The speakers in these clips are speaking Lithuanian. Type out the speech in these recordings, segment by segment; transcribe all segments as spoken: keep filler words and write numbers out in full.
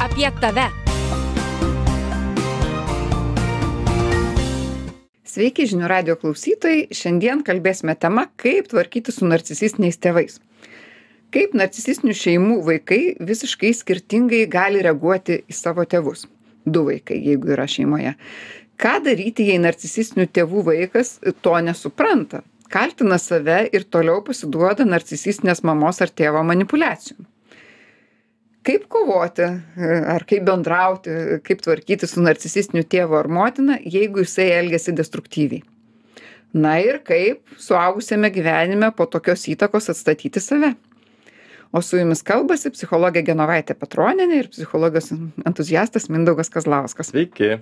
apie tave. Sveiki žinių radijo klausytojai, šiandien kalbėsime tema, kaip tvarkyti su narcisistiniais tėvais. Kaip narcisistinių šeimų vaikai visiškai skirtingai gali reaguoti į savo tėvus. Du vaikai, jeigu yra šeimoje. Ką daryti, jei narcisistinių tėvų vaikas to nesupranta, kaltina save ir toliau pasiduoda narcisistinės mamos ar tėvo manipuliacijom. Kaip kovoti, ar kaip bendrauti, kaip tvarkyti su narcisistiniu tėvu ar motina, jeigu jisai elgiasi destruktyviai. Na ir kaip suaugusiame gyvenime po tokios įtakos atstatyti save. O su jumis kalbasi psichologė Genovaitė Petronienė ir psichologijos entuziastas Mindaugas Kazlauskas. Sveiki.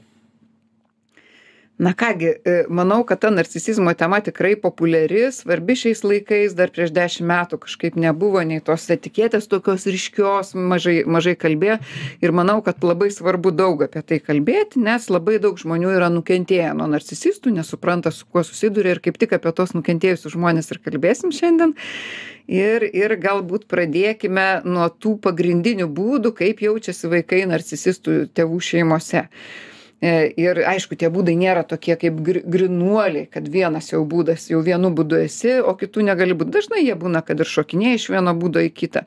Na kągi, manau, kad ta narcisizmo tema tikrai populiari, svarbi šiais laikais, dar prieš dešimt metų kažkaip nebuvo nei tos etiketės tokios ryškios, mažai, mažai kalbėjo ir manau, kad labai svarbu daug apie tai kalbėti, nes labai daug žmonių yra nukentėję nuo narcisistų, nesupranta, su kuo susiduria ir kaip tik apie tos nukentėjusius žmonės ir kalbėsim šiandien. Ir, ir galbūt pradėkime nuo tų pagrindinių būdų, kaip jaučiasi vaikai narcisistų tėvų šeimose. Ir aišku, tie būdai nėra tokie kaip grinuoliai, kad vienas jau būdas, jau vienu būdu esi, o kitų negali būti. Dažnai jie būna, kad ir šokinėja iš vieno būdo į kitą.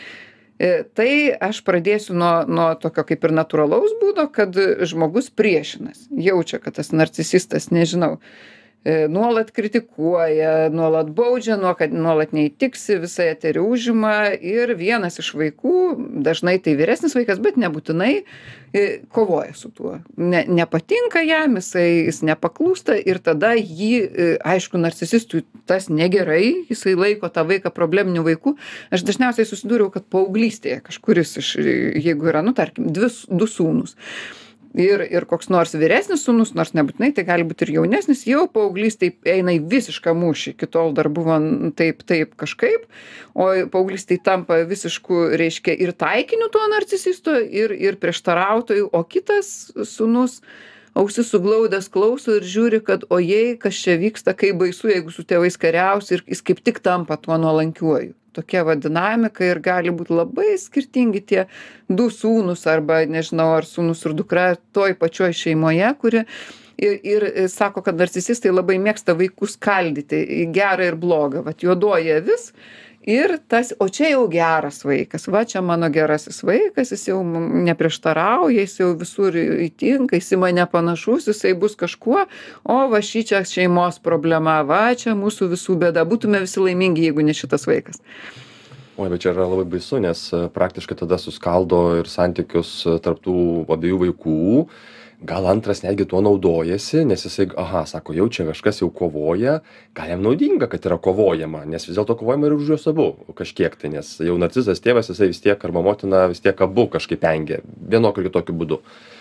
Tai aš pradėsiu nuo, nuo tokio kaip ir natūralaus būdo, kad žmogus priešinas. Jaučia, kad tas narcisistas, nežinau, nuolat kritikuoja, nuolat baudžia, nuolat neįtiksi, visą eterį užima ir vienas iš vaikų, dažnai tai vyresnis vaikas, bet nebūtinai, kovoja su tuo. Ne, nepatinka jam, jisai, jis nepaklūsta ir tada jį, aišku, narcisistui tas negerai, jisai laiko tą vaiką probleminiu vaiku. Aš dažniausiai susidūriau, kad paauglystėje kažkuris iš, jeigu yra, nu tarkim, dvi, du sūnus. Ir, ir koks nors vyresnis sūnus, nors nebūtinai, tai gali būti ir jaunesnis, jau paauglystėj eina į visišką mūšį. Iki tol dar buvo taip, taip kažkaip, o paauglystėj tampa visišku, reiškia, ir taikiniu to narcisisto, ir, ir prieštarautojų, o kitas sūnus ausis suglaudęs klauso ir žiūri, kad ojei, kas čia vyksta, kaip baisu, jeigu su tėvais kariausi, ir jis kaip tik tampa tuo nuolankiuoju. Tokia va dinamika ir gali būti labai skirtingi tie du sūnus arba, nežinau, ar sūnus ir dukra toj pačioj šeimoje, kuri ir, ir sako, kad narcisistai labai mėgsta vaikus skaldyti į gerą ir blogą. Vat juodoji avis ir tas, o čia jau geras vaikas, va čia mano gerasis vaikas, jis jau neprieštarauja, jis jau visur įtinka, jis į mane panašus, jisai bus kažkuo, o va šį čia šeimos problema, va čia mūsų visų bėda, būtume visi laimingi, jeigu ne šitas vaikas. Oi, bet čia yra labai baisu, nes praktiškai tada suskaldo ir santykius tarp tų abiejų vaikų. Gal antras netgi tuo naudojasi, nes jisai, aha, sako, jau čia kažkas jau kovoja, gal jam naudinga, kad yra kovojama, nes vis dėlto kovojama ir už juos abu kažkiek tai, nes jau narcizas tėvas, jisai vis tiek arba motina vis tiek abu kažkaip engia, vienokiu ir kitokiu būdu.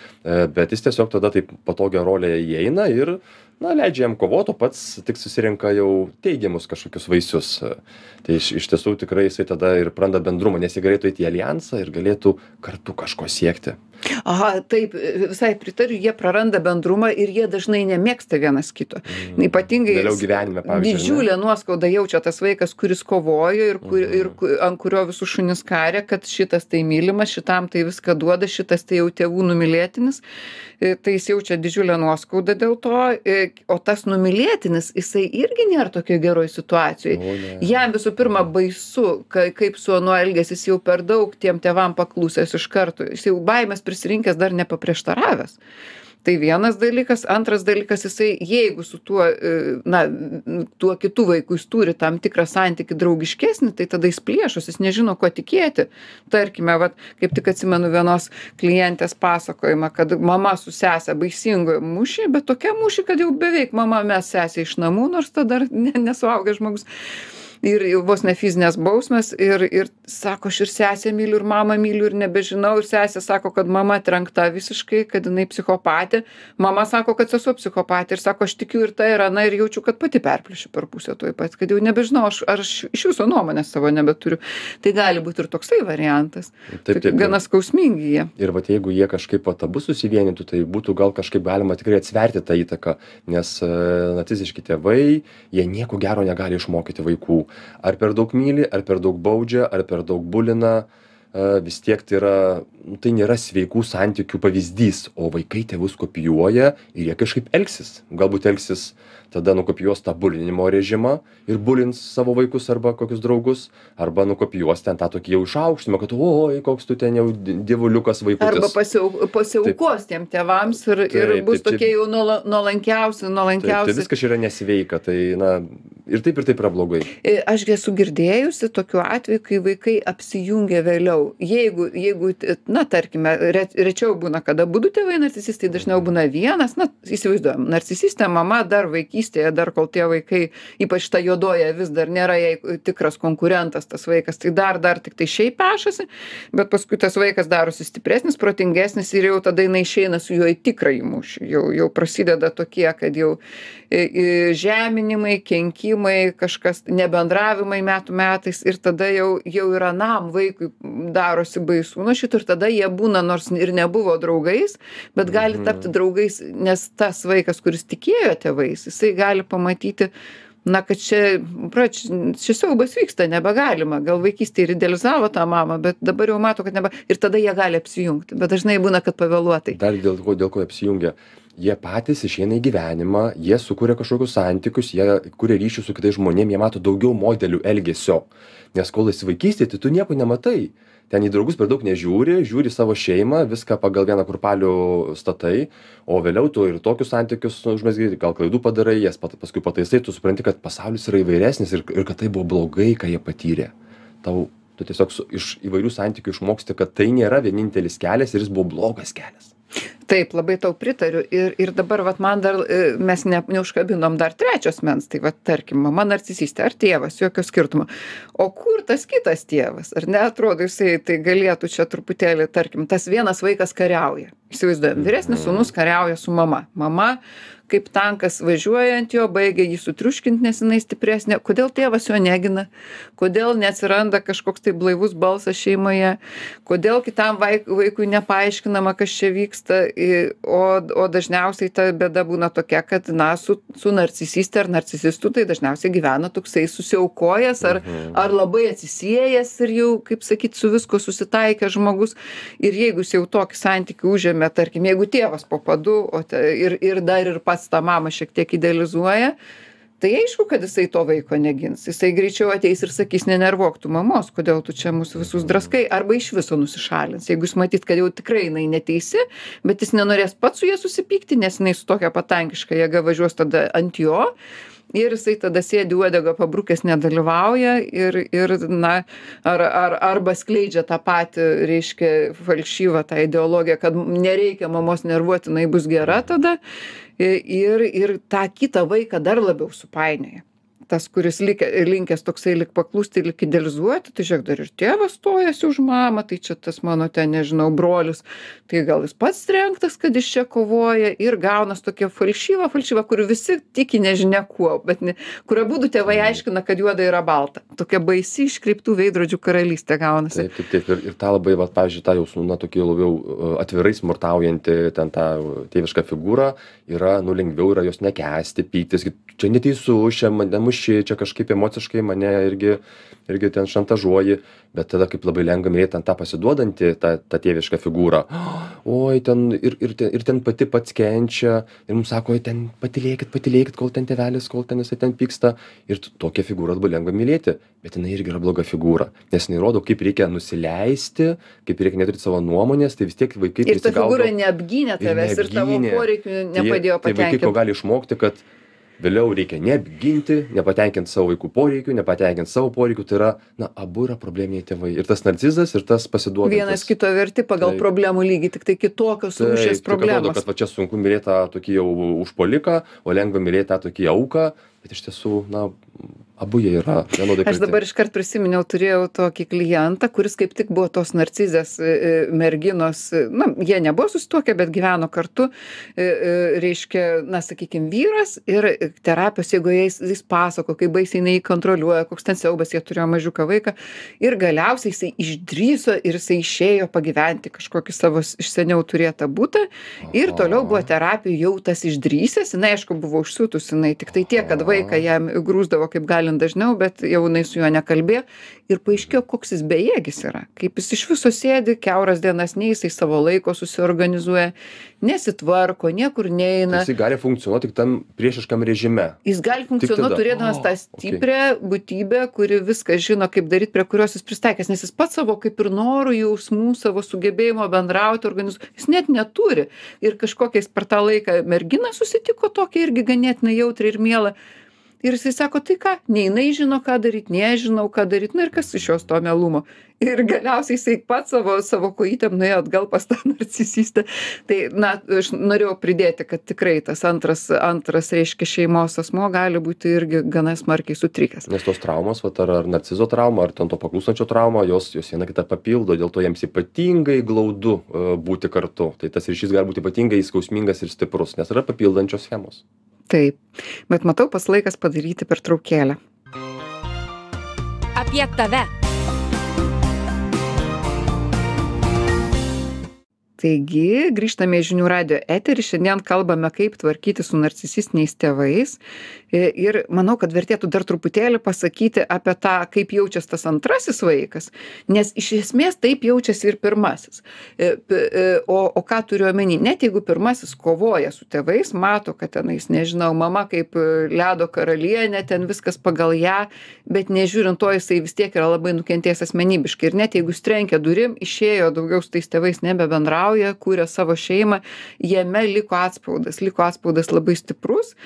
Bet jis tiesiog tada taip patogią rolę įeina ir, na, leidžia jam kovoti, o pats tik susirenka jau teigiamus kažkokius vaisius. Tai iš, iš tiesų tikrai jisai tada ir praranda bendrumą, nes jie galėtų eiti į alijansą ir galėtų kartu kažko siekti. Aha, taip, visai pritariu, jie praranda bendrumą ir jie dažnai nemėgsta vienas kito. Mm. Ypatingai vėliau gyvenime, pavyzdžiui. Didžiulę nuoskaudą jaučia tas vaikas, kuris kovojo ir, kur, mm. ir ant kurio visus šunis karė, kad šitas tai mylimas, šitam tai viską duoda, šitas tai jau tėvų numylėtinis. Tai jis jaučia didžiulę nuoskaudą dėl to, o tas numylėtinis, jisai irgi nėra tokio geroj situacijoj. O, jam visų pirma baisu, kaip su anuo elgėsi, jis jau per daug tiem tėvam paklusęs iš karto, jis jau baimės prisirinkęs dar nepaprieštaravęs. Tai vienas dalykas. Antras dalykas, jisai, jeigu su tuo, na, tuo kitu vaiku jis turi tam tikrą santykį draugiškesnį, tai tada jis plėšos, jis nežino, ko tikėti. Tarkime, vat, kaip tik atsimenu vienos klientės pasakojimą, kad mama su sese baisingoje mūšį, bet tokia mūšį, kad jau beveik mama mes sesė iš namų, nors tada dar nesuaugęs žmogus. Ir vos ne fizinės bausmės ir, ir sako, aš ir sesę myliu, ir mamą myliu, ir nebežinau, ir sesė sako, kad mama trenkta visiškai, kad jinai psichopatė, mama sako, kad sesuo psichopatė ir sako, aš tikiu ir tai yra, na ir jaučiu, kad pati perplėšiu per pusę tuoj pat, kad jau nebežinau, aš, ar aš iš jūsų nuomonės savo nebeturiu. Tai gali būti ir toksai variantas. Taip, taip, gana skausmingi jie. Ir vat jeigu jie kažkaip vat abu susivienytų, tai būtų gal kažkaip galima tikrai atsverti tą įtaką, nes e, narciziški tėvai, jie nieko gero negali išmokyti vaikų. Ar per daug myli, ar per daug baudžia, ar per daug bulina, vis tiek tai yra, nu, tai nėra sveikų santykių pavyzdys, o vaikai tėvus kopijuoja ir jie kažkaip elgsis. Galbūt elgsis tada nukopijuos tą bulinimo režimą ir bulins savo vaikus arba kokius draugus, arba nukopijuos ten tą tokį jau išaukštimą, kad oi, koks tu ten jau dievuliukas vaikutis. Arba pasiau, pasiaukos tiem tėvams ir, taip, ir bus taip, tokie jau nuolankiausi, nuolankiausi. Tai viskas yra nesveika, tai na, ir taip ir taip yra blogai. Aš esu girdėjusi tokiu atveju, kai vaikai apsijungia vėliau. Jeigu, jeigu na, tarkime, rečiau būna, kada abudu tėvai narcisistai, dažniau būna vienas, na, įsivaizduojam, narcisistė mama dar vaikystėje, dar kol tie vaikai, ypač ta juodoja, vis dar nėra jai tikras konkurentas tas vaikas, tai dar, dar tik tai šiaip pešasi, bet paskui tas vaikas darosi stipresnis, protingesnis ir jau tada jinai išeina su juo į tikrąjį mūšį. Jau, jau prasideda tokie, kad jau žeminimai, kenkimai, kažkas nebendravimai metų metais ir tada jau, jau ir anam vaikui darosi baisu nuo šito ir tada jie būna, nors ir nebuvo draugais, bet gali tapti draugais, nes tas vaikas, kuris tikėjo tėvais, jisai gali pamatyti, na, kad čia, pra, čia siaubas vyksta, nebegalima. Gal vaikystėje ir idealizavo tą mamą, bet dabar jau mato, kad nebe... Ir tada jie gali apsijungti, bet dažnai būna, kad pavėluotai. Dar dėl ko, dėl ko apsijungia. Jie patys išeina į gyvenimą, jie sukuria kažkokius santykius, jie kuria ryšius su kitais žmonėmis, jie mato daugiau modelių elgesio. Nes kol esi vaikystėje, tai tu nieko nematai. Ten į draugus per daug nežiūri, žiūri savo šeimą, viską pagal vieną kurpalių statai, o vėliau tu ir tokius santykius užmezgi, gal klaidų padarai, jas pat, paskui pataisai, tu supranti, kad pasaulis yra įvairesnis ir, ir kad tai buvo blogai, ką jie patyrė. Tau, tu tiesiog su, iš įvairių santykių išmoksti, kad tai nėra vienintelis kelias ir jis buvo blogas kelias. Taip, labai tau pritariu. Ir, ir dabar, vat, man dar, mes ne, neužkabinom dar trečios mens, tai, vat, tarkim, mama narcisistė ar tėvas, jokio skirtumo. O kur tas kitas tėvas? Ar neatrodo, jisai tai galėtų čia truputėlį, tarkim, tas vienas vaikas kariauja. Įsivaizduojam, vyresnis sūnus kariauja su mama. Mama kaip tankas važiuoja ant jo, baigia jį sutriuškint, nes jinai stipresnė. Kodėl tėvas jo negina? Kodėl neatsiranda kažkoks tai blaivus balsas šeimoje? Kodėl kitam vaikui nepaaiškinama, kas čia vyksta? O, o dažniausiai ta bėda būna tokia, kad, na, su, su narcisistė ar narcisistu tai dažniausiai gyvena toksai susiaukojęs ar, ar labai atsisiejęs ir jau, kaip sakyt, su visko susitaikęs žmogus. Ir jeigu jis jau tokį santykį užėmė, tarkim, jeigu tėvas po padu o te, ir, ir dar ir pats tą mamą šiek tiek idealizuoja, tai aišku, kad jisai to vaiko negins. Jisai greičiau ateis ir sakys, nenervuok tu mamos, kodėl tu čia mūsų visus draskai, arba iš viso nusišalins. Jeigu jis matyt, kad jau tikrai jinai neteisi, bet jis nenorės pats su ja susipykti, nes jinai su tokia patankiška jėga važiuos tada ant jo. Ir jisai tada sėdi uodegą pabrukęs, nedalyvauja ir, ir na, ar, ar, arba skleidžia tą patį, reiškia, falšyvą tą ideologiją, kad nereikia mamos nervuoti, jinai bus gera tada. Ir, ir tą kitą vaiką dar labiau supainioja. Tas, kuris likė, linkęs toksai lik paklūsti, lik idealizuoti, tai žiūrėk, dar ir tėvas stojasi už mamą, tai čia tas mano ten, nežinau, brolis, tai gal jis pats trenktas, kad jis čia kovoja ir gaunas tokia falšyva, falšyva, kur visi tiki nežinia kuo, bet ne, kur abudu tėvai aiškina, kad juoda yra balta. Tokia baisi iškreiptų veidrodžių karalystė gaunasi. Taip, taip, taip. Ir, ir tą labai, va, pavyzdžiui, tą jausmų, na, tokį labiau atvirai smurtaujanti ten tą tėvišką figūrą yra, nu, lengviau yra jos nekęsti, pyktis, čia neteisu, čia mane muši, čia kažkaip emociškai mane irgi, irgi ten šantažuoji, bet tada kaip labai lengva mylėti ant tą pasiduodantį, tą, tą tėvišką figūrą. Oi, ten ir, ir, ten, ir ten pati pats kenčia, ir mums sako, oi, ten patylėkit, patylėkit, kol ten tėvelis, kol ten jisai ten pyksta. Ir tokią figūrą labai lengva mylėti, bet jinai irgi yra bloga figūra, nes jinai rodo, kaip reikia nusileisti, kaip reikia neturėti savo nuomonės, tai vis tiek vaikai ir ta figūra neapgynė tavęs ir, ir tavo poreikių nepadėjo patenkinti. Tai vaikai ko gali išmokti, kad vėliau reikia neapginti, nepatenkinti savo vaikų poreikių, nepatenkinti savo poreikių, tai yra, na, abu yra probleminiai tėvai. Ir tas narcizas, ir tas pasiduodantis. Vienas kito verti pagal taip, problemų lygį, tik tai kitokios rūšies problemos. Atrodo, kad va čia sunku mylėti tą tokį jau užpuoliką, o lengva mylėti tą tokį auką, bet iš tiesų, na, abu jie yra vienodai kalti. Aš dabar iškart prisiminiau, turėjau tokį klientą, kuris kaip tik buvo tos narcizės merginos, na, jie nebuvo susituokę, bet gyveno kartu, reiškia, na, sakykime, vyras ir terapijos, jeigu jis, jis pasako, kaip baisiai jinai kontroliuoja, koks ten siaubas, jie turėjo mažiuką vaiką ir galiausiai jisai išdrįso ir jisai išėjo pagyventi kažkokį savo iš seniau turėtą butą ir toliau buvo terapijų jau tas išdrįsęs, jinai aišku buvo užsiūtus, jinai tik tai tiek, kad vaiką jam grūsdavo kaip gali įkalint dažniau, bet jau jinai su juo nekalbėjo. Ir paaiškėjo, koks jis bejėgis yra. Kaip jis iš viso sėdi, kiauras dienas, nei jisai savo laiko susiorganizuoja, nesitvarko, niekur neina. Jis gali funkcionuoti tik tam priešiškam režime. Jis gali funkcionuoti turėdamas tą stiprią būtybę, kuri viską žino, kaip daryti, prie kurios jis pristaikęs, nes jis pats savo kaip ir norų, jausmų, savo sugebėjimo bendrauti, organizuoti, jis net neturi. Ir kažkokiais per tą laiką mergina susitiko tokia irgi ganėtinai jautri ir miela. Ir jisai sako, tai ką, nei jinai žino, ką daryti, nežinau, ką daryti, na ir kas iš jos to melumo. Ir galiausiai jisai pats savo, savo kojytėm nuėjo atgal pas tą narcisistą. Tai, na, aš norėjau pridėti, kad tikrai tas antras, antras reiškia šeimos asmo gali būti irgi gana smarkiai sutrikęs. Nes tos traumos, vat, ar, ar narcizo trauma, ar ten to paklūstančio trauma, jos, jos viena kitą papildo, dėl to jiems ypatingai glaudu uh, būti kartu. Tai tas ryšys gali būti ypatingai skausmingas ir stiprus, nes yra papildančios schemos. Taip, bet matau pas laikas padaryti pertraukėlę. Apie tave. Taigi, grįžtame į Žinių radijo eterį, šiandien kalbame, kaip tvarkyti su narcisistiniais tėvais. Ir manau, kad vertėtų dar truputėlį pasakyti apie tą, kaip jaučiasi tas antrasis vaikas, nes iš esmės taip jaučiasi ir pirmasis. O, o ką turiu omeny, net jeigu pirmasis kovoja su tėvais, mato, kad tenais, nežinau, mama kaip ledo karalienė, ten viskas pagal ją, bet nežiūrint to, jisai vis tiek yra labai nukentėjęs asmenybiškai. Ir net jeigu strenkia durim, išėjo daugiau su tais tėvais nebebendrauja, kūrė savo šeimą, jame liko atspaudas, liko atspaudas labai stiprus.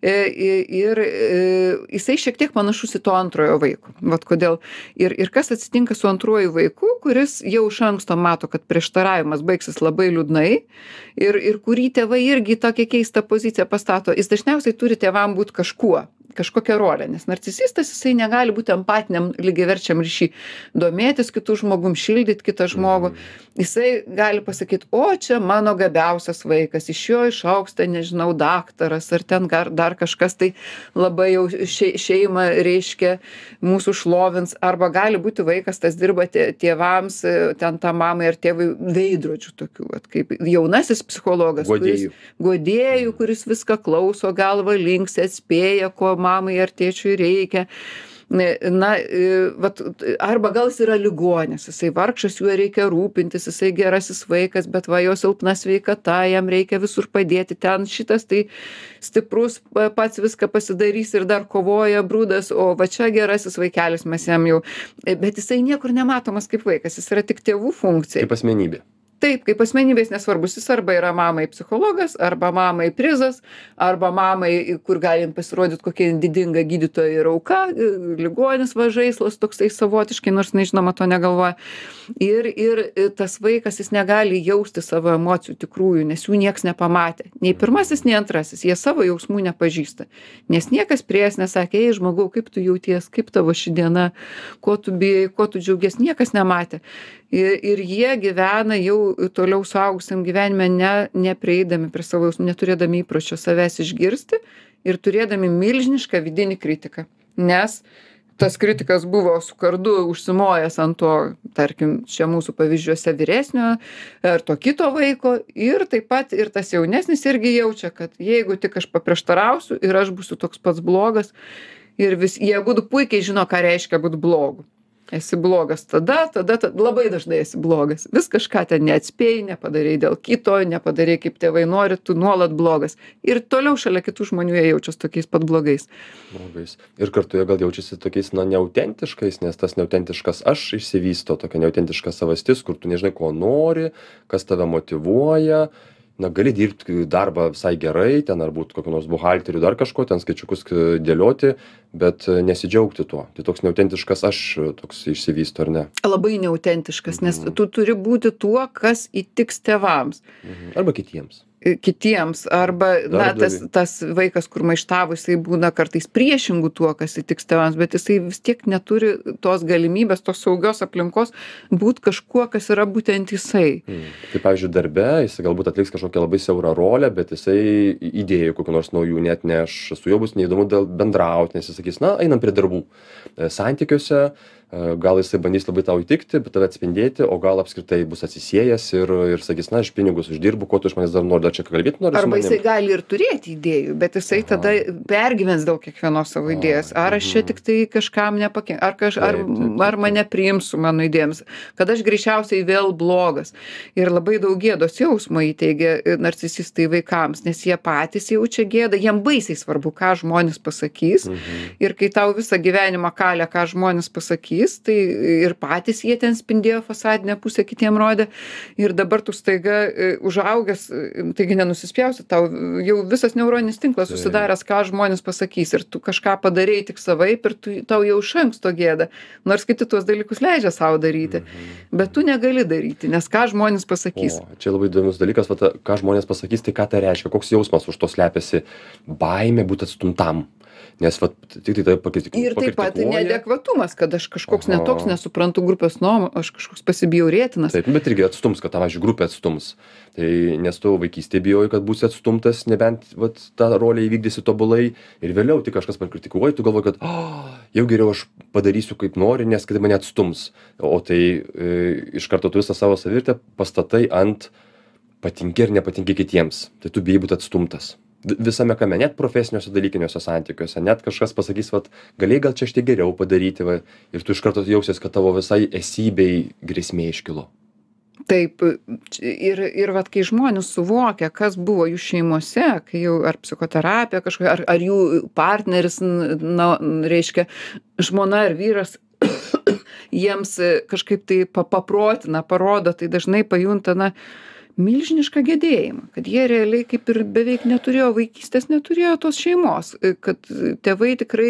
Ir jisai šiek tiek panašus į to antrojo vaiko. Vat kodėl. Ir, ir kas atsitinka su antruoju vaiku, kuris jau iš anksto mato, kad prieštaravimas baigsis labai liūdnai ir, ir kurį tėvai irgi tokią keistą poziciją pastato. Jis dažniausiai turi tėvam būti kažkuo, kažkokią rolę, nes narcisistas jisai negali būti empatiniam lygiaverčiam ryšy, domėtis kitų žmogum, šildyti kitą žmogų. Jisai gali pasakyti, o čia mano gabiausias vaikas, iš jo išauksta, nežinau, daktaras ar ten dar, dar kažkas tai labai jau še, šeimą reiškia mūsų šlovins, arba gali būti vaikas, tas dirba tėvams, ten tą mamai ar tėvai veidrodžių tokių, at, kaip jaunasis psichologas, Godėjų. kuris, godėjų, kuris viską klauso, galva linksi, atspėja, ko mamai ar tėčiui reikia. Na, vat, arba gal jis yra ligonis, jisai vargšas, juo reikia rūpintis, jisai gerasis vaikas, bet va jo silpna sveikata, jam reikia visur padėti, ten šitas tai stiprus, pats viską pasidarys ir dar kovoja brūdas, o va čia gerasis vaikelis mes jam jau, bet jisai niekur nematomas kaip vaikas, jis yra tik tėvų funkcija. Kaip asmenybė. Taip, kaip asmenybės nesvarbus, jis arba yra mamai psichologas, arba mamai prizas, arba mamai, kur galim pasirodyti kokia didinga gydytoja ir auka, ligonis va žaislas toksai savotiškai, nors nežinoma to negalvoja. Ir, ir tas vaikas, jis negali jausti savo emocijų tikrųjų, nes jų nieks nepamatė. Nei pirmasis, nei antrasis, jie savo jausmų nepažįsta. Nes niekas prie jas nesakė, ei žmogau, kaip tu jauties, kaip tavo ši diena, ko tu bijai, ko tu džiaugies, niekas nematė. Ir, ir jie gyvena jau toliau suaugusiam gyvenime ne, neprieidami prie savo jausmų, neturėdami įpročio savęs išgirsti ir turėdami milžinišką vidinį kritiką. Nes tas kritikas buvo su kardu užsimojęs ant to, tarkim, čia mūsų pavyzdžiuose vyresnio ar to kito vaiko ir taip pat ir tas jaunesnis irgi jaučia, kad jeigu tik aš paprieštarausiu ir aš būsiu toks pats blogas ir vis, jie abudu puikiai žino, ką reiškia būti blogu. Esi blogas tada, tada, tada, labai dažnai esi blogas. Vis kažką ten neatspėjai, nepadarei dėl kito, nepadarei kaip tėvai nori, tu nuolat blogas. Ir toliau šalia kitų žmonių jie jaučiasi tokiais pat blogais. Blogais. Ir kartu jie gal jaučiasi tokiais, na, neautentiškais, nes tas neautentiškas aš išsivysto, tokia neautentiška savastis, kur tu nežinai, ko nori, kas tave motyvuoja. Na, gali dirbti darbą visai gerai, ten ar būt kokiu nors buhalteriu, dar kažko, ten skaičiukus dėlioti, bet nesidžiaugti tuo. Tai toks neautentiškas aš toks išsivysto, ar ne? Labai neautentiškas, nes tu turi būti tuo, kas įtiks tėvams. Mhm. Arba kitiems. Kitiems, arba, na, tas, tas vaikas, kur maištavo, jisai būna kartais priešingų tuo, kas įtiks tėvams, bet jisai vis tiek neturi tos galimybės, tos saugios aplinkos būti kažkuo, kas yra būtent jisai. Hmm. Tai, pavyzdžiui, darbe jisai galbūt atliks kažkokią labai siaurą rolę, bet jisai idėjų kokių nors naujų net neš, su juo bus neįdomu bendrauti, nes jis sakys, na, einam prie darbų. Santykiuose gal jisai bandys labai tau įtikti, bet tave atspindėti, o gal apskritai bus atsisiejęs ir, ir sakys, na, aš pinigus uždirbu, ko tu iš manęs dar nori, dar čia kalbėti nori. Arba jisai gali ir turėti idėjų, bet jisai Aha. tada pergyvens dėl kiekvienos savo idėjos. Ar aš čia tik tai kažkam nepakenksiu, ar, kaž, ar, taip, taip, taip. ar mane priims su mano idėjomis, kad aš greičiausiai vėl blogas. Ir labai daug gėdos jausmo įteigia narcisistai vaikams, nes jie patys jaučia gėdą, jiem baisiai svarbu, ką žmonės pasakys. Mhm. Ir kai tau visą gyvenimą kalia, ką žmonės pasakys, tai ir patys jie ten spindėjo fasadinę pusę, kitiem rodė. Ir dabar tu staiga užaugęs, taigi nenusispjausi, tau jau visas neuroninis tinklas susidaręs, ką žmonės pasakys. Ir tu kažką padarei tik savaip ir tu, tau jau iš anksto gėda. Nors kiti tuos dalykus leidžia savo daryti. Mhm. Bet tu negali daryti, nes ką žmonės pasakys. O, čia labai įdomus dalykas, va, ta, ką žmonės pasakys, tai ką tai reiškia, koks jausmas už to slepiasi, baimė būti atstumtam. Nes vat, tik tai tai pakritikuoja. Ir taip pat neadekvatumas, kad aš kažkoks Aha. netoks, nesuprantu grupės nuomų, aš kažkoks pasibjaurėtinas. Taip, bet irgi atstums, kad tavo, pavyzdžiui, grupė atstums. Tai nes tu vaikystėje bijojai, kad būsi atstumtas, nebent vat, tą rolę įvykdysi tobulai ir vėliau tik kažkas pakritikuoja, tu galvoji, kad oh, jau geriau aš padarysiu kaip nori, nes kad mane atstums. O tai e, iš karto tu visą savo savirtę pastatai ant patinki ir nepatinki kitiems. Tai tu bijai būti atstumtas. Visame kame, net profesiniuose dalykiniuose santykiuose, net kažkas pasakys, vat, galėjai gal čia šiek tiek geriau padaryti, va, ir tu iš karto jausies, kad tavo visai esybei grėsmė iškilo. Taip, ir, ir vat, kai žmonės suvokia, kas buvo jų šeimose, kai jau ar psichoterapija kažkokia, ar, ar jų partneris, na, reiškia, žmona ar vyras, jiems kažkaip tai paprotina, parodo, tai dažnai pajunta, na, milžinišką gedėjimą, kad jie realiai kaip ir beveik neturėjo vaikystės, neturėjo tos šeimos, kad tėvai tikrai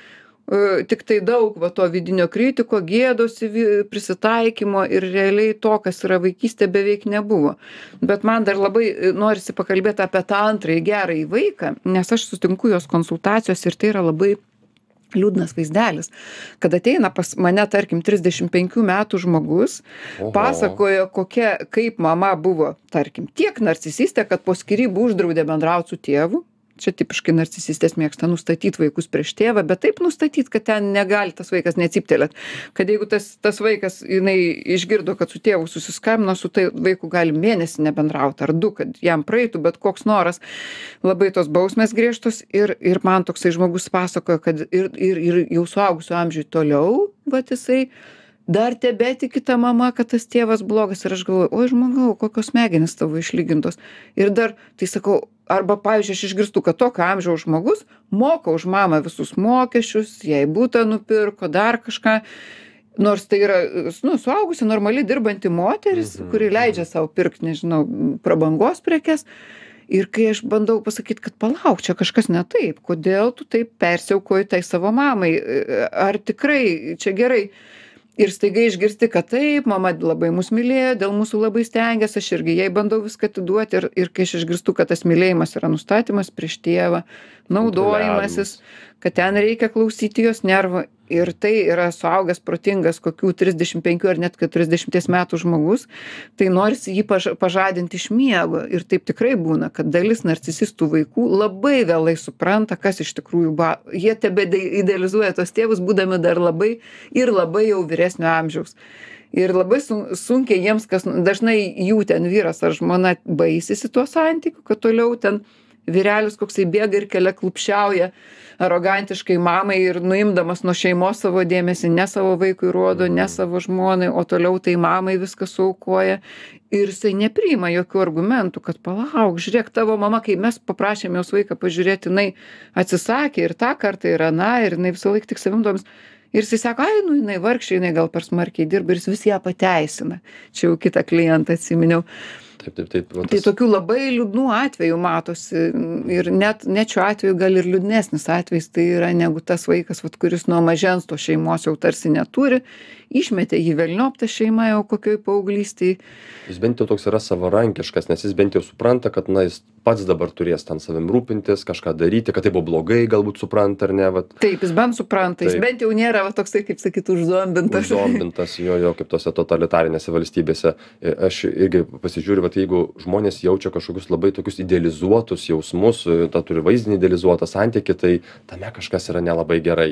tik tai daug va to vidinio kritiko, gėdosi, prisitaikymo ir realiai to, kas yra vaikystė, beveik nebuvo. Bet man dar labai norisi pakalbėti apie tą antrąjį gerąjį vaiką, nes aš sutinku jos konsultacijos ir tai yra labai liūdnas vaizdelis, kad ateina pas mane, tarkim, trisdešimt penkių metų žmogus, Oho. pasakoja, kokia, kaip mama buvo, tarkim, tiek narcisistė, kad po skyrybų uždraudė bendrauti su tėvu. Čia tipiškai narcisistės mėgsta nustatyti vaikus prieš tėvą, bet taip nustatyti, kad ten negali tas vaikas necyptelėt. Kad jeigu tas, tas vaikas, jinai išgirdo, kad su tėvu susiskambino, su tai vaiku gali mėnesį nebendrauti ar du, kad jam praeitų, bet koks noras, labai tos bausmės griežtos. Ir, ir man toksai žmogus pasakojo, kad ir, ir, ir jau suaugusiu amžiui toliau, vat jisai dar tebetiki ta mama, kad tas tėvas blogas. Ir aš galvoju, oi žmogau, kokios smegenys tavo išlygintos. Ir dar, tai sakau, arba, pavyzdžiui, aš išgirstu, kad tokio amžiaus žmogus moka už mamą visus mokesčius, jai butą nupirko, dar kažką. Nors tai yra, nu, suaugusi, normaliai dirbanti moteris, mhm. kuri leidžia savo pirkti, nežinau, prabangos prekes. Ir kai aš bandau pasakyti, kad palauk, čia kažkas ne taip, kodėl tu taip persiaukoji tai savo mamai, ar tikrai čia gerai. Ir staiga išgirsti, kad taip, mama labai mus mylėjo, dėl mūsų labai stengiasi, aš irgi jai bandau viską atiduoti. Ir, ir kai aš išgirstu, kad tas mylėjimas yra nustatymas prieš tėvą, naudojimasis, kad ten reikia klausyti jos nervų. Ir tai yra suaugęs protingas kokių trisdešimt penkių ar net keturiasdešimties metų žmogus, tai norisi jį paž pažadinti iš miego. Ir taip tikrai būna, kad dalis narcisistų vaikų labai vėlai supranta, kas iš tikrųjų ba... Jie tebe idealizuoja tos tėvus, būdami dar labai ir labai jau vyresnio amžiaus. Ir labai sunkiai jiems, kas dažnai jų ten vyras ar žmona baisisi tuo santykiu, kad toliau ten vyrelis koksai bėga ir kelia klupšiauja arogantiškai mamai ir nuimdamas nuo šeimos savo dėmesį, ne savo vaikui rodo, ne savo žmonai, o toliau tai mamai viską suaukoja. Ir jisai nepriima jokių argumentų, kad palauk, žiūrėk, tavo mama, kai mes paprašėm jos vaiką pažiūrėti, jinai atsisakė ir tą kartą ir aną, ir jinai visą laiką tik savim domis. Ir jisai sako, ai, nu, jinai vargšė, jinai gal per smarkiai dirba ir jis vis ją pateisina. Čia jau kitą klientą atsiminiau. Taip, taip, taip. Tai tokių labai liūdnų atvejų matosi ir net, net šiuo atveju gal ir liūdnesnis atvejis tai yra negu tas vaikas, vat, kuris nuo mažens to šeimos jau tarsi neturi, išmetė jį velniop tą šeimą jau kokioj paauglystėj. Jis bent jau toks yra savarankiškas, nes jis bent jau supranta, kad na, jis pats dabar turės ten savim rūpintis, kažką daryti, kad tai buvo blogai, galbūt supranta ar ne. Vat. Taip, jis bent supranta, jis Taip. bent jau nėra va, toksai, kaip sakytų, užzombintas. Užzombintas, jo, jo, kaip tose totalitarinėse valstybėse. Aš irgi pasižiūriu, vat, jeigu žmonės jaučia kažkokius labai tokius idealizuotus jausmus, tą turi vaizdinį idealizuotą santykį, tai tame kažkas yra nelabai gerai.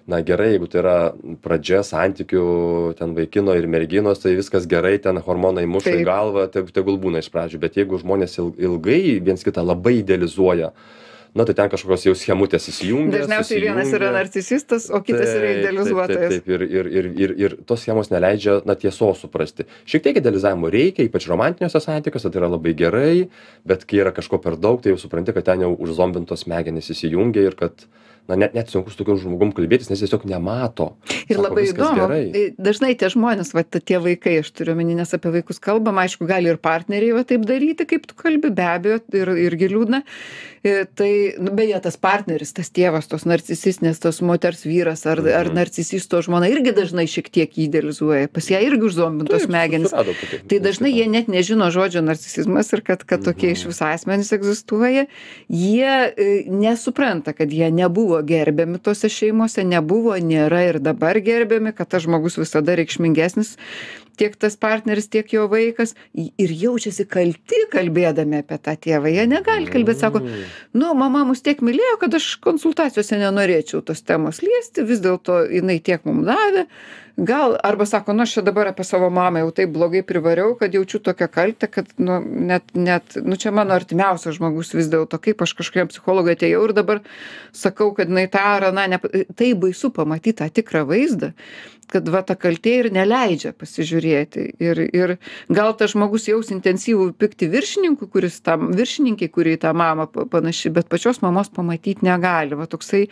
na gerai, jeigu tai yra pradžia santykių, ten vaikino ir merginos, tai viskas gerai, ten hormonai muša į Taip. galvą, teg tegul būna iš pradžių, bet jeigu žmonės il ilgai viens kitą labai idealizuoja, na tai ten kažkokios jau schemutės įsijungia. Dažniausiai vienas yra susijungia. narcisistas, o kitas yra Taip, idealizuotojas. Taip, taip, taip. Ir, ir, ir, ir, ir tos schemos neleidžia, na, tiesos suprasti. Šiek tiek idealizavimo reikia, ypač romantiniuose santykiuose, tai yra labai gerai, bet kai yra kažko per daug, tai jau supranti, kad ten jau užzombintos smegenys įsijungia ir kad, na, net, net sunku su tokiu žmogum kalbėtis, nes tiesiog nemato. Ir Sako, labai viskas įdomu, gerai. dažnai tie žmonės, va, tie vaikai, aš turiu omeny, nes apie vaikus kalbam, aišku, gali ir partneriai va taip daryti, kaip tu kalbi, be abejo, ir, irgi liūdna. E, Tai, nu, beje, tas partneris, tas tėvas, tos narcisistinės, tos moters vyras ar, Mhm. ar narcisisto žmona irgi dažnai šiek tiek jį idealizuoja, pas ją irgi užzombintos Taip, smegenys. susirado tokį Tai dažnai šitą. jie net nežino žodžio narcisizmas ir kad, kad tokie iš viso asmenys egzistuoja. Jie e, nesupranta, kad jie nebuvo gerbiami tose šeimose, nebuvo, nėra ir dabar gerbiami, kad tas žmogus visada reikšmingesnis, tiek tas partneris, tiek jo vaikas. Ir jaučiasi kalti kalbėdami apie tą tėvą. Jie negali kalbėti, sako, nu, mama mus tiek mylėjo, kad aš konsultacijose nenorėčiau tos temos liesti, vis dėlto jinai tiek mums davė. Gal, arba sako, nu, aš čia dabar apie savo mamą jau taip blogai privariau, kad jaučiu tokią kaltę, kad, nu, net, net, nu, čia mano artimiausias žmogus vis dėlto, kaip aš kažkokiam psichologui atėjau ir dabar sakau, kad jinai tą ar aną, ne, tai baisu pamatyti tą tikrą vaizdą, kad va ta kaltė ir neleidžia pasižiūrėti. Ir, ir gal tas žmogus jaus intensyvų pyktį viršininkui, kuris tam, viršininkiai, kuri į tą mamą pa- panaši, bet pačios mamos pamatyti negali. Va toksai,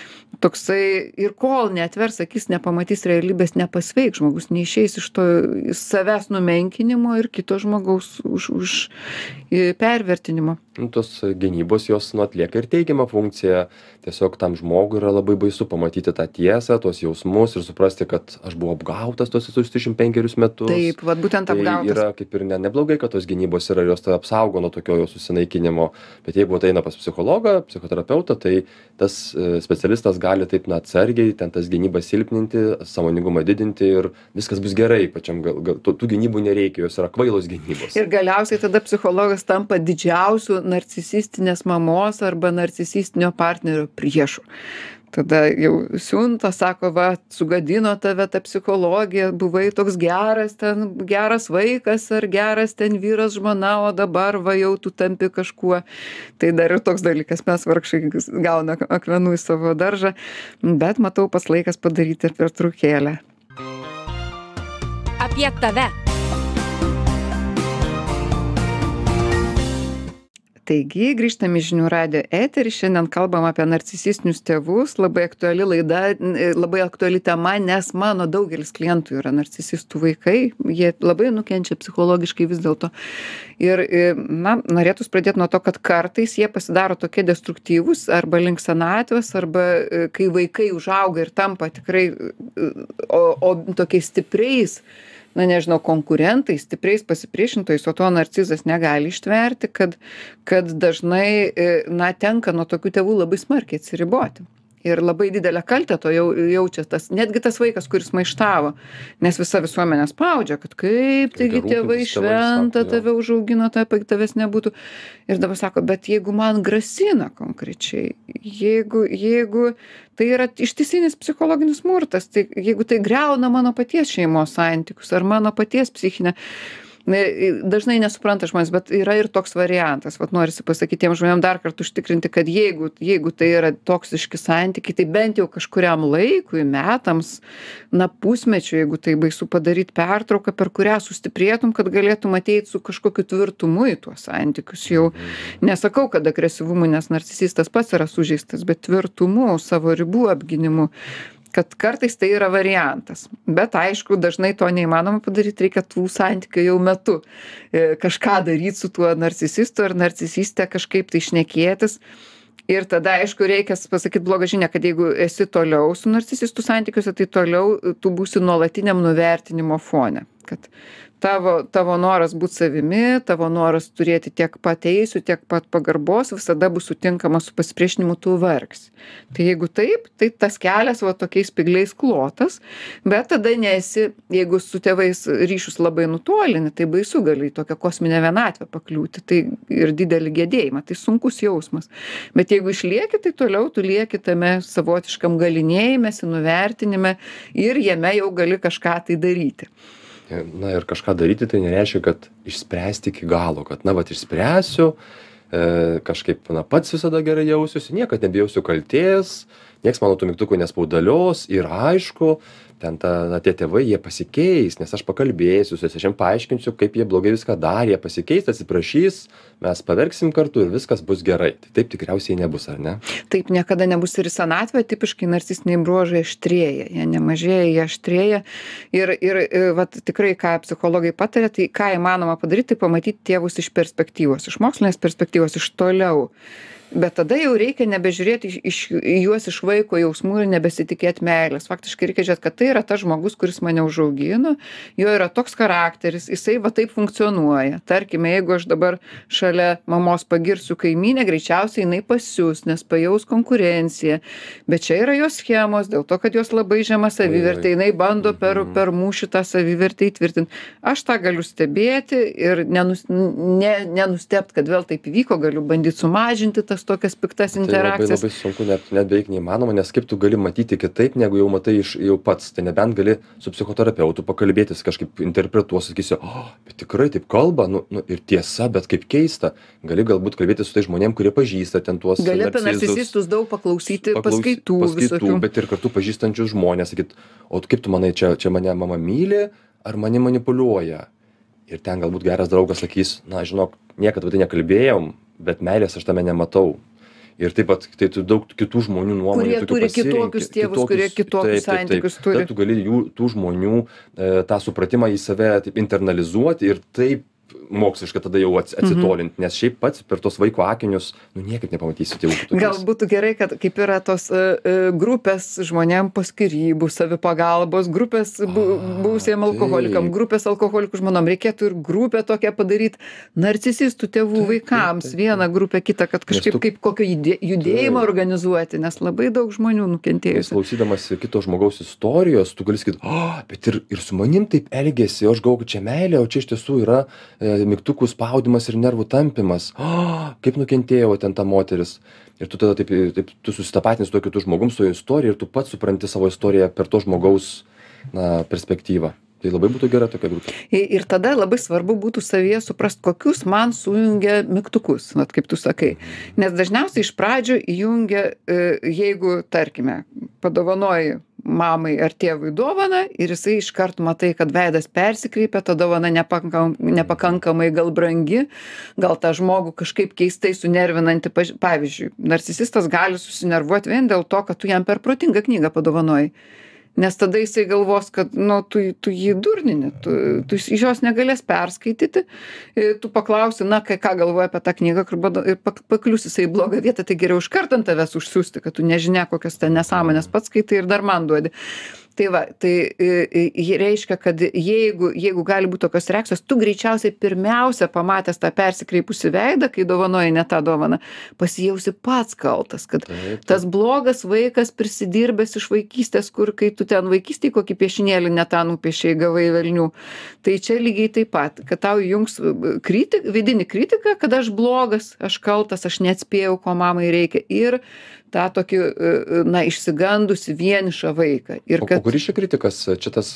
toksai ir kol neatvers akis, nepamatys realybės, nepasveik žmogus, neišeis iš to savęs numenkinimo ir kito žmogaus už, už e, pervertinimo. Nu, tos gynybos jos nu, atlieka ir teigiamą funkciją. Tiesiog tam žmogui yra labai baisu pamatyti tą tiesą, tuos jausmus ir suprasti, kad aš buvau apgautas tuos visus trisdešim penkerius metus. Taip, va būtent Tai apgautas. yra kaip ir ne, neblogai, kad tos gynybos yra, jos tave apsaugo nuo tokio jo susinaikinimo. Bet jeigu ateina pas psichologą, psichoterapeutą, tai tas e, specialistas gali taip na atsargiai ten tas gynybas silpninti, sąmoningumą didinti ir viskas bus gerai. Pačiam gal, gal, tų, tų gynybų nereikia, jos yra kvailos gynybos. Ir galiausiai tada psichologas tampa didžiausiu narcisistinės mamos arba narcisistinio partnerio priešu. Tada jau siunta, sako, va, sugadino tave ta psichologija, buvai toks geras, ten geras vaikas ar geras ten vyras, žmona, o dabar va jau tu tampi kažkuo. Tai dar ir toks dalykas, mes vargšai gauna akmenų į savo daržą, bet matau pas laikas padaryti pertraukėlę. Apie tave. Taigi, grįžtame į žinių radijo eterį, šiandien kalbam apie narcisistinius tėvus, labai aktuali laida, labai aktuali tema, nes mano daugelis klientų yra narcisistų vaikai, jie labai nukenčia psichologiškai vis dėlto. Ir, na, norėtųs pradėti nuo to, kad kartais jie pasidaro tokie destruktyvūs arba link senatvės, arba kai vaikai užauga ir tampa tikrai, o, o tokiais stipriais, na nežinau, konkurentai, stipriais pasipriešintojais, o to narcizas negali ištverti, kad, kad dažnai, na, tenka nuo tokių tėvų labai smarkiai atsiriboti. Ir labai didelę kaltę to jau jaučia tas, netgi tas vaikas, kuris maištavo, nes visa visuomenė spaudžia, kad kaip, taigi Reikia tėvai rūpintis tėvais, šventa, sako, jo. tave užaugino, taip, tavęs nebūtų. Ir dabar sako, bet jeigu man grasina konkrečiai, jeigu, jeigu tai yra ištisinis psichologinis smurtas, tai jeigu tai greuna mano paties šeimos santykius ar mano paties psichinę, dažnai nesupranta žmonės, bet yra ir toks variantas. Vat norisi pasakyti tiem žmonėm dar kartą užtikrinti, kad jeigu, jeigu tai yra toksiški santykiai, tai bent jau kažkuriam laikui, metams, na pusmečiui, jeigu tai baisu padaryti pertrauką, per kurią sustiprėtum, kad galėtum ateiti su kažkokiu tvirtumu į tuos santykius. Jau nesakau, kad agresyvumu, nes narcisistas pats yra sužeistas, bet tvirtumu, savo ribų apginimu. Kad kartais tai yra variantas. Bet aišku, dažnai to neįmanoma padaryti, reikia tų santykių jau metu. E, kažką daryti su tuo narcisistu ar narcisiste, kažkaip tai šnekėtis. Ir tada, aišku, reikia pasakyti blogą žinią, kad jeigu esi toliau su narcisistu santykiuose, tai toliau tu būsi nuolatiniam nuvertinimo fone. kad tavo, tavo noras būt savimi, tavo noras turėti tiek pat teisių, tiek pat pagarbos visada bus sutinkamas su pasipriešinimu, tu vargsi. Tai jeigu taip, tai tas kelias va tokiais spygliais klotas, bet tada nesi, jeigu su tėvais ryšius labai nutolini, tai baisu, gali į tokią kosminę vienatvę pakliūti, tai ir didelį gedėjimą, tai sunkus jausmas. Bet jeigu išlieki, tai toliau tu lieki tame savotiškam galinėjimėsi, nuvertinime ir jame jau gali kažką tai daryti. Na ir kažką daryti, tai nereiškia, kad išspręsti iki galo, kad na, vat išspręsiu, e, kažkaip, na, pats visada gerai jausiuosi, niekad nebijausiu kaltės, nieks mano tų mygtukų nespaudalios ir aišku, ten ta, na, tie tėvai, jie pasikeis, nes aš pakalbėsiu, su jais, aš jiem paaiškinsiu, kaip jie blogai viską darė, jie pasikeis, atsiprašys, mes paverksim kartu ir viskas bus gerai. Tai taip tikriausiai nebus, ar ne? Taip niekada nebus ir į senatvę, tipiškai narcisiniai bruožai aštrėja, jie nemažėja, jie aštrėja. Ir, ir vat, tikrai, ką psichologai patarė, tai ką įmanoma padaryti, tai pamatyti tėvus iš perspektyvos, iš mokslinės perspektyvos, iš toliau. Bet tada jau reikia nebežiūrėti iš, į juos iš vaiko jausmų ir nebesitikėti meilės. Faktiškai reikia žiūrėti, kad tai yra tas žmogus, kuris mane užaugino, jo yra toks charakteris, jisai va taip funkcionuoja. Tarkime, jeigu aš dabar šalia mamos pagirsiu kaimynę, greičiausiai jinai pasius, nes pajaus konkurenciją. Bet čia yra jos schemos, dėl to, kad jos labai žema savivertė, jinai bando per, per mūšį tą savivertę įtvirtinti. Aš tą galiu stebėti ir nenus, ne, nenustebti, kad vėl taip įvyko, galiu bandyti sumažinti tas tokias piktas interakcijas. Tai labai, labai sunku, net, net beveik neįmanoma, nes kaip tu gali matyti kitaip, negu jau matai iš jau pats. Tai nebent gali su psichoterapeutu pakalbėtis, kažkaip interpretuos, sakysi, o, oh, bet tikrai taip kalba, nu, nu, ir tiesa, bet kaip keista. Gali galbūt kalbėti su tai žmonėm, kurie pažįsta ten tuos gali apie narcisistus daug paklausyti, paklaus, paskaitų, paskaitų visokių. Bet ir kartu pažįstančius žmonės, sakyt, o kaip tu manai, čia, čia mane mama myli, ar mane manipuliuoja? Ir ten galbūt geras draugas sakys, na, žinok, niekad apie tai nekalbėjom, bet meilės aš tame nematau. Ir taip pat, tai tu daug kitų žmonių nuomonių. Kurie turi kitokius tėvus, kitokius, kurie kitokius taip, santykius taip, taip. turi. Tad tu gali jų, tų žmonių e, tą supratimą į save taip, internalizuoti ir taip moksliškai tada jau atsitolinti, nes šiaip pats per tos vaiko akinius, nu, niekaip nepamatysi tėvų kitokius. Gal būtų gerai, kad kaip yra tos uh, grupės žmonėm po skyrybų, savipagalbos, grupės bu, buvusiem alkoholikam, grupės alkoholikų žmonom, reikėtų ir grupę tokią padaryti narcisistų tėvų taip, vaikams, taip, taip, vieną grupę kitą, kad kažkaip tu, kaip kokio judėjimą taip. organizuoti, nes labai daug žmonių nukentėjusių. Klausydamas kito žmogaus istorijos, tu gali sakyti, oh, bet ir, ir su manim taip elgėsi, aš galvoju, kad čia meilė, o čia iš tiesų yra mygtukų spaudimas ir nervų tampimas. O, kaip nukentėjo ten ta moteris. Ir tu tada taip, taip tu susitapatini su tokiu kitu žmogum, su jo istorija ir tu pats supranti savo istoriją per to žmogaus na, perspektyvą. Tai labai būtų gera tokia grupė. Ir tada labai svarbu būtų savyje suprast, kokius man sujungia mygtukus, vat, kaip tu sakai. Nes dažniausiai iš pradžių įjungia, jeigu, tarkime, padovanoji mamai ar tėvui dovaną ir jisai iškart matai, kad veidas persikreipia, ta dovana nepakankam, nepakankamai gal brangi, gal tą žmogų kažkaip keistai sunervinanti. Pavyzdžiui, narcisistas gali susinervuoti vien dėl to, kad tu jam per protingą knygą padovanojai. Nes tada jisai galvos, kad nu, tu, tu jį durnini, tu, tu iš jos negalės perskaityti, tu paklausi, na, kai, ką galvoja apie tą knygą, ir paklius jisai į blogą vietą, tai geriau iškart ant tavęs užsiųsti, kad tu nežinia, kokias ten nesąmonės pats skaitai ir dar man duodi. Tai va, tai jie reiškia, kad jeigu, jeigu gali būti tokios reakcijos, tu greičiausiai pirmiausia pamatęs tą persikreipusi veidą, kai dovanoji ne tą dovaną, pasijausi pats kaltas, kad taip, taip. Tas blogas vaikas prisidirbęs iš vaikystės, kur kai tu ten vaikystėj kokį piešinėlį ne tą nupiešiai gavai velnių. Tai čia lygiai taip pat, kad tau jungs kritik, vidinį kritiką, kad aš blogas, aš kaltas, aš neatspėjau, ko mamai reikia. Ir tą tokį, na, išsigandusi vienišą vaiką. Ir kad, o, o kuris čia kritikas? Čia tas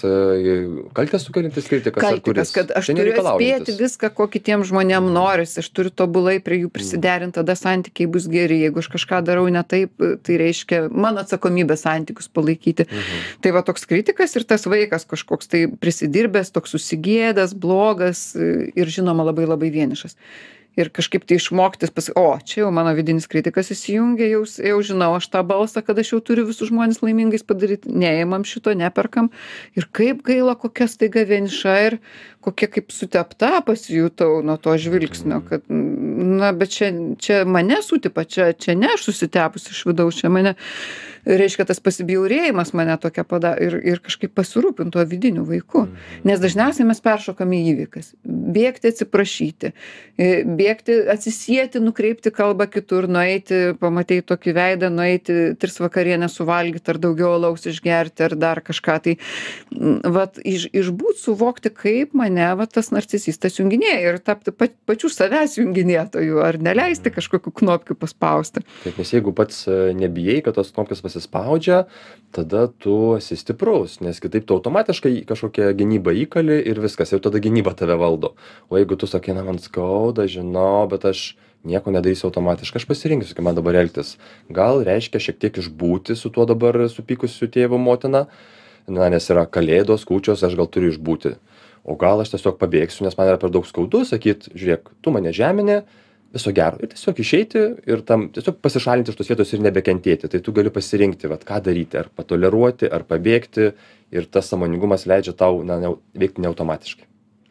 kaltės sukeliantis kritikas? Kaltikas, kad aš turiu atspėti viską, ko kitiem žmonėm norisi, aš turiu tobulai prie jų prisiderinti, tada santykiai bus geri. Jeigu aš kažką darau ne taip, tai reiškia mano atsakomybę santykius palaikyti. Mhm. Tai va toks kritikas ir tas vaikas kažkoks tai prisidirbęs, toks susigėdęs, blogas ir žinoma labai labai vienišas. Ir kažkaip tai išmoktis, pas, o, čia jau mano vidinis kritikas įsijungia, jau, jau žinau aš tą balsą, kad aš jau turiu visus žmonės laimingais padaryti, neėmam šito, neperkam. Ir kaip gaila, kokia staiga vieniša ir kokia kaip sutepta pasijutau nuo to žvilgsnio, kad, na, bet čia, čia mane sutipa, čia, čia ne aš susitepus iš vidaus, čia mane reiškia, tas pasibjaurėjimas mane tokia pada ir, ir kažkaip pasirūpint tuo vidiniu vaiku. Nes dažniausiai mes peršokam į įvykas. Bėgti atsiprašyti, e, bėgti atsisieti, nukreipti kalbą kitur, nueiti, pamatei tokį veidą, nueiti tris vakarienę suvalgyti ar daugiau alaus išgerti ar dar kažką. Tai m, vat, iš, išbūt suvokti, kaip mane vat, tas narcisistas junginėja ir tapti pa, pačių savęs junginėtojų ar neleisti kažkokiu knopkiu paspausti. Taip, nes jeigu pats e, nebijai, kad tos knopkės pasispaudžia, tada tu esi stiprus, nes kitaip tu automatiškai kažkokią gynybą įkali ir viskas, jau tada gynyba tave valdo. O jeigu tu sakai, na man skauda, žinau, bet aš nieko nedarysiu automatiškai, aš pasirinksiu, kaip man dabar elgtis. Gal reiškia šiek tiek išbūti su tuo dabar supykusiu tėvu motina, na, nes yra kalėdos, kūčios, aš gal turiu išbūti. O gal aš tiesiog pabėgsiu, nes man yra per daug skaudu, sakyt, žiūrėk, tu mane žeminė, viso gero. Ir tiesiog išeiti ir tam tiesiog pasišalinti iš tos vietos ir nebekentėti. Tai tu gali pasirinkti, vat, ką daryti, ar patoleruoti, ar pabėgti ir tas sąmoningumas leidžia tau na, ne, veikti ne automatiškai.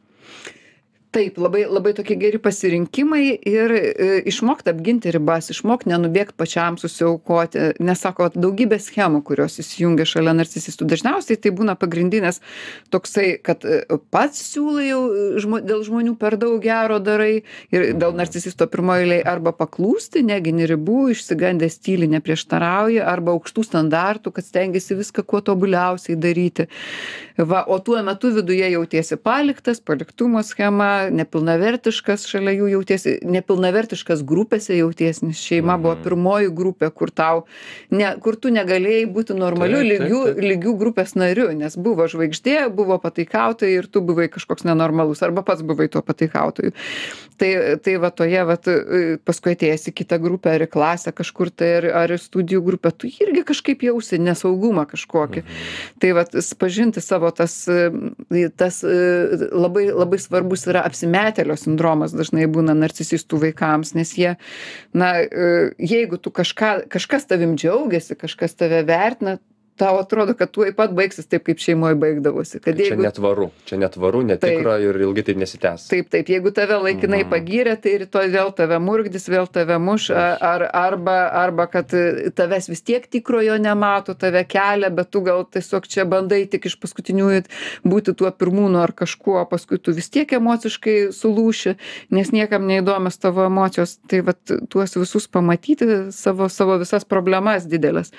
Taip, labai, labai tokie geri pasirinkimai ir e, išmokti apginti ribas, išmokti nenubėgti pačiam susiaukoti, nes sako, daugybė schemų, kurios įsijungia šalia narcisistų. Dažniausiai tai būna pagrindinės toksai, kad e, pats siūlai jau žmo, dėl žmonių per daug gero darai ir dėl narcisisto pirmoje eilėje arba paklūsti, negini ribų, išsigandęs tyli neprieštarauja, arba aukštų standartų, kad stengiasi viską kuo tobuliausiai daryti. Va, o tuo metu viduje jautiesi paliktas, paliktumo schema, nepilnavertiškas, šalia jų jautiesi, nepilnavertiškas grupėse jautiesi, nes šeima buvo pirmoji grupė, kur, tau, ne, kur tu negalėjai būti normaliu Taip, taip, lygių, taip. lygių grupės nariu, nes buvo žvaigždė, buvo pataikautojai ir tu buvai kažkoks nenormalus, arba pats buvai tuo pataikautoju. Tai, tai va toje, va, paskui atėjęs į kitą grupę, ar į klasę kažkur, tai ar, ar į studijų grupę, tu irgi kažkaip jausi nesaugumą kažkokį. Mhm. Tai va, pažinti savo tas, tas labai, labai svarbus yra apsimetėlio sindromas dažnai būna narcisistų vaikams, nes jie, na, jeigu tu kažką, kažkas tavim džiaugiasi, kažkas tave vertina, tau atrodo, kad tuoj pat baigsis taip, kaip šeimoje baigdavosi. Kad Čia jeigu... netvaru, čia netvaru, netikra ir ilgai taip nesitęs. Taip, taip, jeigu tave laikinai Mhm. pagyrė, tai rytoj vėl tave murgdys, vėl tave muš, ar, arba, arba kad tavęs vis tiek tikrojo nemato, tave kelia, bet tu gal tiesiog čia bandai tik iš paskutiniųjų būti tuo pirmūnu ar kažkuo, paskui tu vis tiek emociškai sulūši, nes niekam neįdomios tavo emocijos. Tai vat tuos visus pamatyti, savo, savo visas problemas didelės.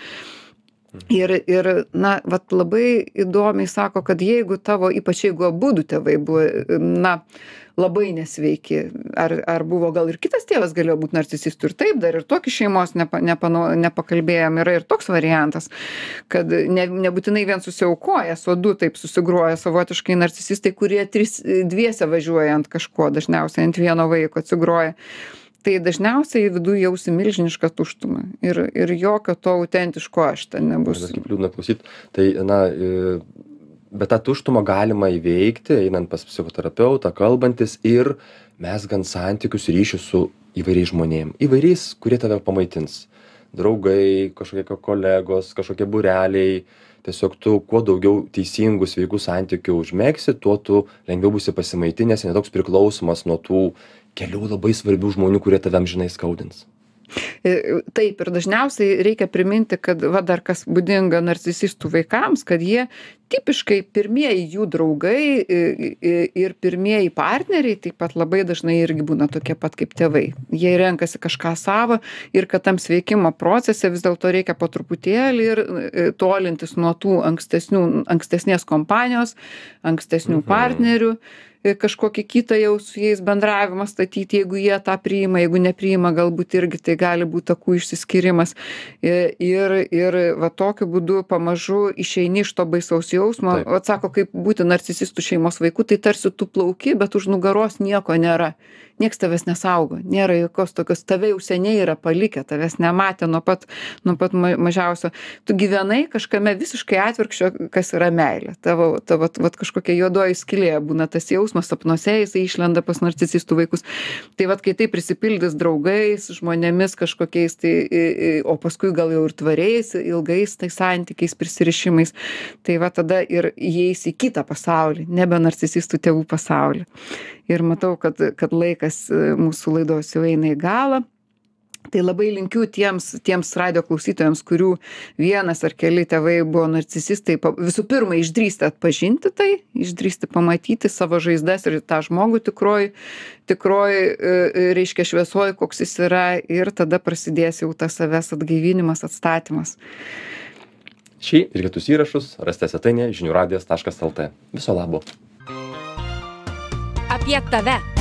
Ir, ir na, vat labai įdomiai sako, kad jeigu tavo, ypač jeigu abudu tėvai buvo, na, labai nesveiki, ar, ar buvo gal ir kitas tėvas galėjo būti narcisistų ir taip, dar ir tokį šeimos nepa, nepano, nepakalbėjom, yra ir toks variantas, kad ne, nebūtinai vien susiaukojęs, o du taip susigruoja savotiškai narcisistai, kurie tris, dviese važiuoja ant kažko, dažniausiai ant vieno vaiko atsigroja. Tai dažniausiai viduje jausi milžinišką tuštumą ir, ir jokio to autentiško aš ten nebus. Bet kaip liūdna klausyt, tai, na, bet tą tuštumą galima įveikti, einant pas psichoterapeutą, kalbantis ir mezgant santykius ryšius su įvairiais žmonėm. Įvairiais, kurie tave pamaitins. Draugai, kažkokie kolegos, kažkokie būreliai. Tiesiog tu kuo daugiau teisingų, sveikų santykių užmegsi, tuo tu lengviau būsi pasimaitinęs, netoks priklausomas nuo tų kelių labai svarbių žmonių, kurie tave amžinai skaudins. Taip, ir dažniausiai reikia priminti, kad va dar kas būdinga narcisistų vaikams, kad jie tipiškai pirmieji jų draugai ir pirmieji partneriai taip pat labai dažnai irgi būna tokie pat kaip tėvai. Jie renkasi kažką savo ir kad tam sveikimo procese vis dėlto reikia po truputėlį ir tolintis nuo tų ankstesnių, ankstesnės kompanijos, ankstesnių mhm. partnerių, kažkokį kitą jau su jais bendravimą statyti, jeigu jie tą priima, jeigu nepriima, galbūt irgi tai gali būti takų išsiskyrimas. Ir, ir va tokiu būdu pamažu išeini iš to baisaus jausmo. O sako, kaip būti narcisistų šeimos vaikų, tai tarsi tu plauki, bet už nugaros nieko nėra. Niekas tavęs nesaugo, nėra jokios tokios, tave jau seniai yra palikę, tavęs nematė nuo pat, nuo pat mažiausio. Tu gyvenai kažkame visiškai atvirkščio, kas yra meilė. Tavo, tavo vat, kažkokia juodoji skylė būna tas jausmas, sapnuose jisai išlenda pas narcisistų vaikus. Tai vat, kai tai prisipildys draugais, žmonėmis kažkokiais, tai, o paskui gal jau ir tvariais, ilgais tai santykiais, prisirišimais, tai va tada ir įeis į kitą pasaulį, nebe narcisistų tėvų pasaulį. Ir matau, kad, kad laikas mūsų laidos jau eina į galą. Tai labai linkiu tiems, tiems radio klausytojams, kurių vienas ar keli tėvai buvo narcisistai, pa- visų pirma, išdrįsti atpažinti tai, išdrįsti pamatyti savo žaizdas ir tą žmogų tikroji, tikroji, e, reiškia šviesoji, koks jis yra, ir tada prasidės jau tas savęs atgaivinimas, atstatymas. Šį ir kitus įrašus rasite svetainėje žinių radijas taškas lt. Viso labo. Apie tave.